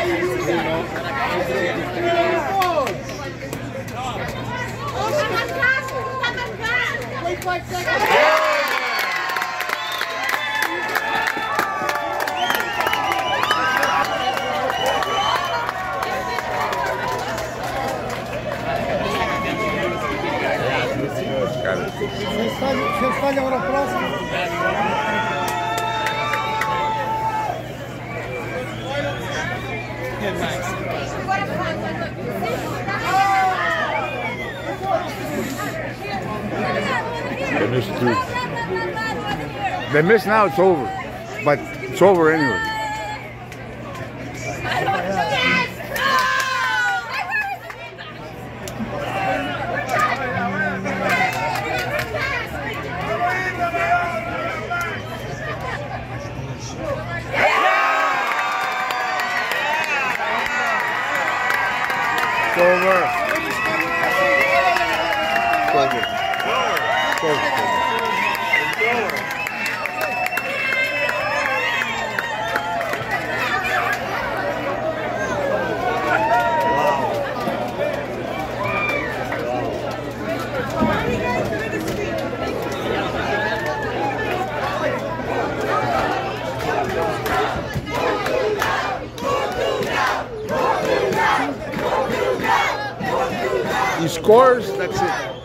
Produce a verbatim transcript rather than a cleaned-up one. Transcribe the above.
Você escolhe agora o próximo? They missed two. They missed now, it's over. But it's over anyway. It's over. It's over. It's over. He scores, that's it.